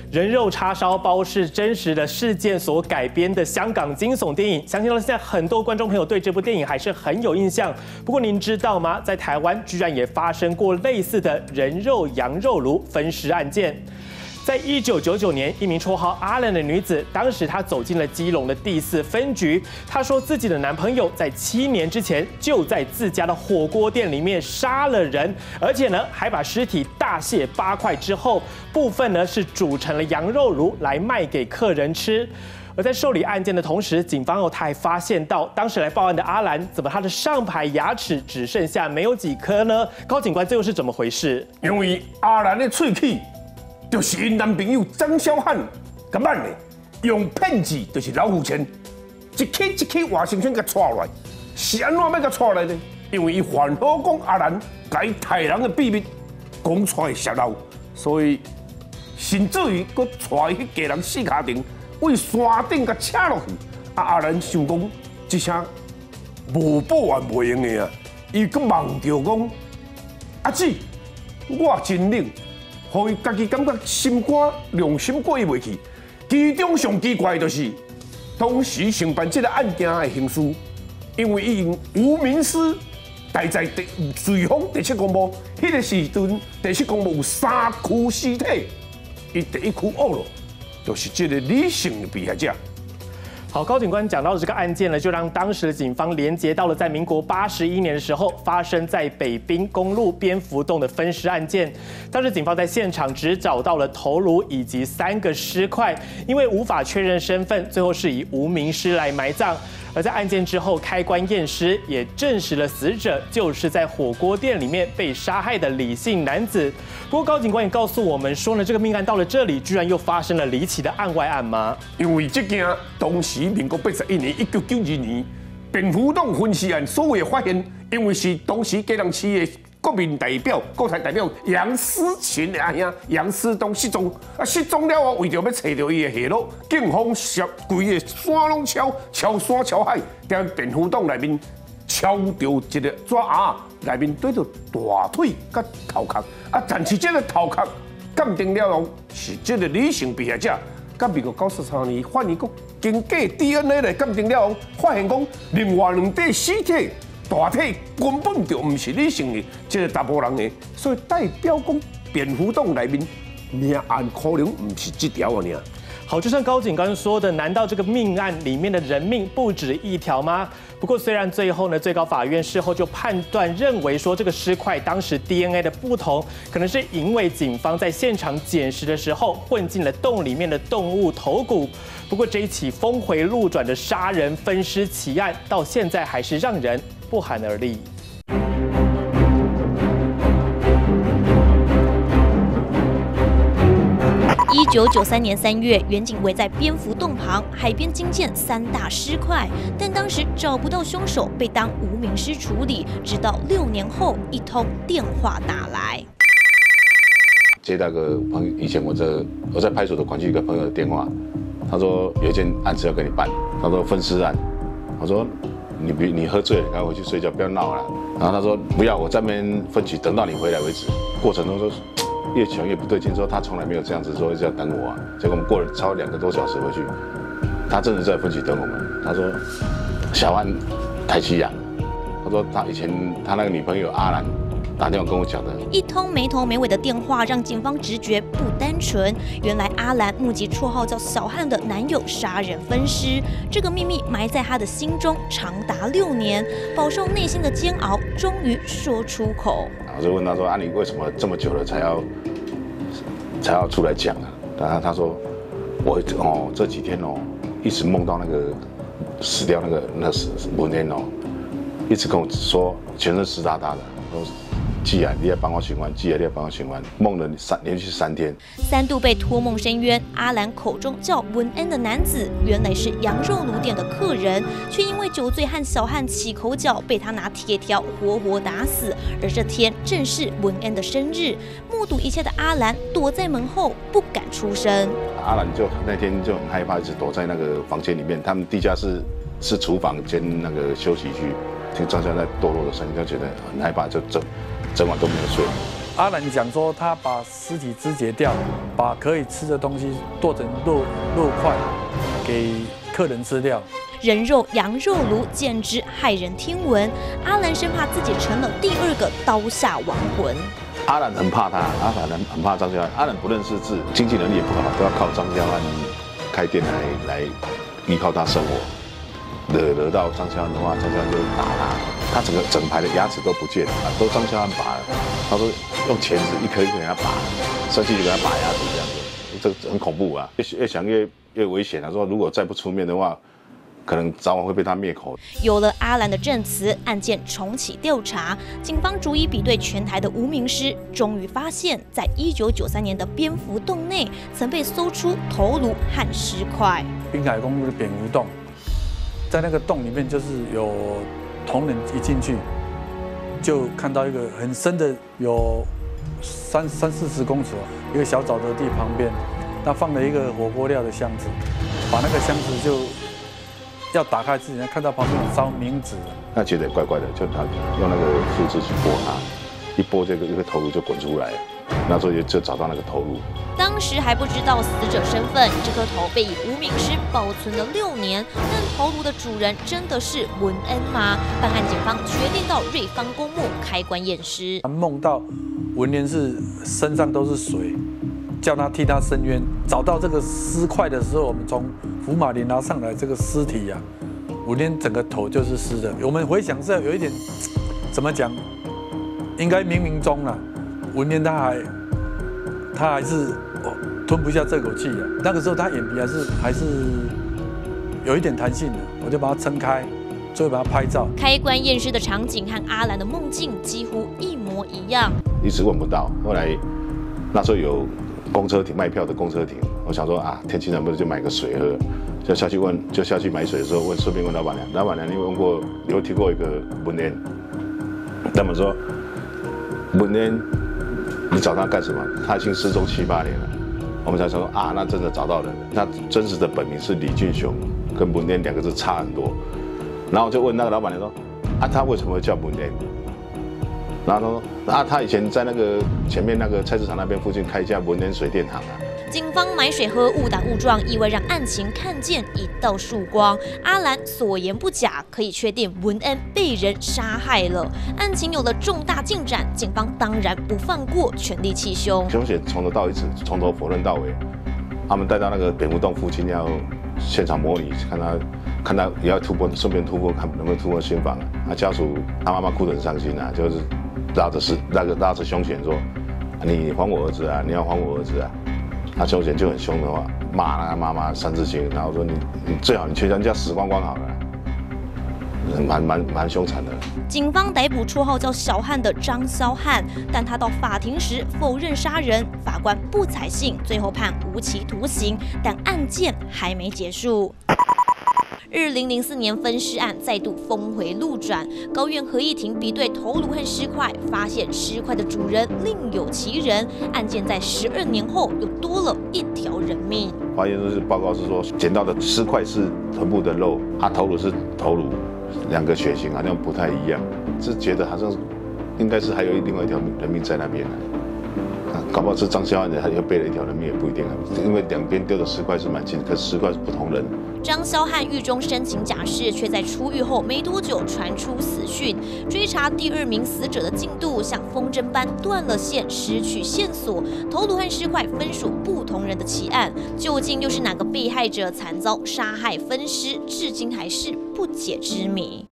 人肉叉烧包是真实的事件所改编的香港惊悚电影，相信到现在很多观众朋友对这部电影还是很有印象。不过您知道吗？在台湾居然也发生过类似的人肉羊肉炉分尸案件。 在1999年，一名绰号阿兰的女子，当时她走进了基隆的第4分局。她说自己的男朋友在7年之前就在自家的火锅店里面杀了人，而且呢还把尸体大卸8块之后，部分呢是煮成了羊肉炉来卖给客人吃。 而在受理案件的同时，警方他还发现到，当时来报案的阿兰，怎么他的上排牙齿只剩下没有几颗呢？高警官，这又是怎么回事？ 因为阿兰的喙齿。 就是因男朋友张小汉甲挽的，用骗子就是老虎钳，一起一起活生生甲抓来，是安怎要甲抓来呢？因为伊反好讲阿兰甲伊杀人的秘密讲出来泄露，所以甚至于佮带迄家人4脚庭为山顶甲扯落去。阿兰想讲这声无报完袂用的啊，伊佮梦着讲阿姊，我真冷。 互伊家己感觉心肝良心过意袂去，其中上奇怪的就是，当时承办这个案件的刑事，因为伊用无名尸待在瑞丰第7公墓，迄个时阵第7公墓有3具尸体，伊第1具恶了，就是这个李姓的被害者。 好，高警官讲到的这个案件呢，就让当时的警方连接到了在民国81年的时候发生在北滨公路蝙蝠洞的分尸案件。当时警方在现场只找到了头颅以及3个尸块，因为无法确认身份，最后是以无名尸来埋葬。 而在案件之后，开棺验尸也证实了死者就是在火锅店里面被杀害的李姓男子。不过高警官也告诉我们说呢，这个命案到了这里，居然又发生了离奇的案外案吗？ 因为这件当时民国81年1992年蝙蝠洞分尸案所谓的发现，因为是当时基隆市的。 国民代表、国台代表杨思群的阿兄杨思东失踪，失踪了后，为着要找到伊的下落，警方规个山拢敲山敲海，在蝙蝠洞内面敲到一个纸鸭，内面对着大腿甲头壳，但是这个头壳鉴定了后是这个李姓被害者，甲民国93年法院国经过 DNA 来鉴定了后，发现讲另外2具尸体。 大体根本就不是李姓的，这个查甫人的，所以代表讲蝙蝠洞内面命案可能不是这条啊，尔。 好，就像高警官说的，难道这个命案里面的人命不止1条吗？不过虽然最后呢，最高法院事后就判断认为说这个尸块当时 DNA 的不同，可能是因为警方在现场捡拾的时候混进了洞里面的动物头骨。不过这一起峰回路转的杀人分尸奇案，到现在还是让人不寒而栗。 1993年3月，远警卫在蝙蝠洞旁海边惊见3大尸块，但当时找不到凶手，被当无名尸处理。直到6年后，一通电话打来， 接到个朋友，以前我在派出所管区一个朋友的电话，他说有一件案子要跟你办，他说分尸案，我说你喝醉了，赶快回去睡觉，不要闹了。然后他说不要，我在那边分局等到你回来为止。过程中说。 越想越不对劲，说他从来没有这样子说一直要等我啊。结果我们过了超2个多小时回去，他真的在分局等我们。他说小安台西洋，他说他以前他那个女朋友阿兰打电话跟我讲的。 一通没头没尾的电话让警方直觉不单纯。原来阿兰目击绰号叫小汉的男友杀人分尸，这个秘密埋在他的心中长达6年，饱受内心的煎熬，终于说出口。 我就问他说：“啊，你为什么这么久了才要出来讲啊？”然后他说：“我这几天一直梦到那个死掉那文天一直跟我说全身湿哒哒的。说既然你要帮我寻完，既然你要帮我寻完，梦了连续3天。 3度被托梦深渊，阿兰口中叫文恩的男子，原来是羊肉炉店的客人，却因为酒醉和小汉起口角，被他拿铁条活活打死。而这天正是文恩的生日，目睹一切的阿兰躲在门后不敢出声。 阿兰就那天就很害怕，一直躲在那个房间里面。他们地下室是厨房兼那个休息区，听张家在堕落的声音，就觉得很害怕，就整晚都没有睡。 阿兰讲说，他把尸体肢解掉，把可以吃的东西剁成肉块，给客人吃掉。 人肉羊肉炉简直骇人听闻，阿兰生怕自己成了第2个刀下亡魂。 阿兰很怕他，阿兰很怕张肖汉。阿兰不认识字，经济能力也不好，都要靠张肖汉开店来依靠他生活。惹到张肖汉的话，张肖汉就打他，他整排的牙齿都不见了，都张肖汉拔了。他说用钳子一颗一颗给他拔，生气就给他拔牙齿这样子，这很恐怖啊！越想越危险啊！说如果再不出面的话，可能早晚会被他灭口。 有了阿兰的证词，案件重启调查，警方逐一比对全台的无名尸，终于发现，在1993年的蝙蝠洞内，曾被搜出头颅和尸块。 滨海公路的蝙蝠洞，在那个洞里面，就是有同仁一进去，就看到一个很深的，有30-40公尺，一个小沼泽地旁边，那放了一个火锅料的箱子，把那个箱子就。要打开之前，看到旁边有烧冥纸， 那觉得怪怪的，就他用那个树枝去拨它，一拨这个头颅就滚出来了，那时候就找到那个头颅。 当时还不知道死者身份，这颗头被以无名尸保存了6年，但头颅的主人真的是文恩吗？办案警方决定到瑞芳公墓开棺验尸。 梦到文恩是身上都是水。叫他替他伸冤，找到这个尸块的时候，我们从福马林拿上来这个尸体啊，文恩整个头就是湿的。我们回想是有一点，怎么讲？应该冥冥中啊，文恩他还是吞不下这口气啊。那个时候他眼皮还是有一点弹性的，我就把它撑开，最后把它拍照。 开棺验尸的场景和阿兰的梦境几乎一模一样， 一直问不到，后来那时候有。公车亭卖票的公车亭，我想说啊，天气冷不冷就买个水喝，就下去买水的时候顺便问老板娘，老板娘因为有提过一个文恩，他们说文恩，你找他干什么？他已经失踪7、8年了，我们才说啊，那真的找到人了。他真实的本名是李俊雄，跟文恩2个字差很多。然后我就问那个老板娘说，啊，他为什么会叫文恩？然后他说，啊，他以前在那个前面那个菜市场那边附近开一家文恩水电行啊。 警方买水喝，误打误撞，意外让案情看见一道曙光。阿兰所言不假，可以确定文恩被人杀害了。案情有了重大进展，警方当然不放过，全力缉凶。 凶险从头到尾，从头否认到尾。他们带到那个蝙蝠洞附近要现场模拟，看他也要顺便突破，看能不能突破心防啊。他家属他妈妈哭得很伤心啊，就是拉着凶嫌说：“你还我儿子啊！你要还我儿子啊！”他凶嫌就很凶的话，骂他妈妈3字经，然后说：“你最好你全家死光光好了。”蛮凶残的。 警方逮捕绰号叫小汉的张肖汉，但他到法庭时否认杀人，法官不采信，最后判无期徒刑。但案件还没结束。2004年分尸案再度峰回路转，高院合议庭比对头颅和尸块，发现尸块的主人另有其人，案件在12年后又多了1条人命。 法院就是报告是说，捡到的尸块是臀部的肉，头颅是头颅，2个血型好像不太一样，是觉得好像应该是还有另外1条人命在那边搞不好是张肖汉他又背了1条人命也不一定啊，因为2边丢的尸块是蛮近，可是尸块是不同人。 张肖汉狱中申请假释，却在出狱后没多久传出死讯。追查第2名死者的进度像风筝般断了线，失去线索。头颅和尸块分属不同人的奇案，究竟又是哪个被害者惨遭杀害分尸，至今还是不解之谜。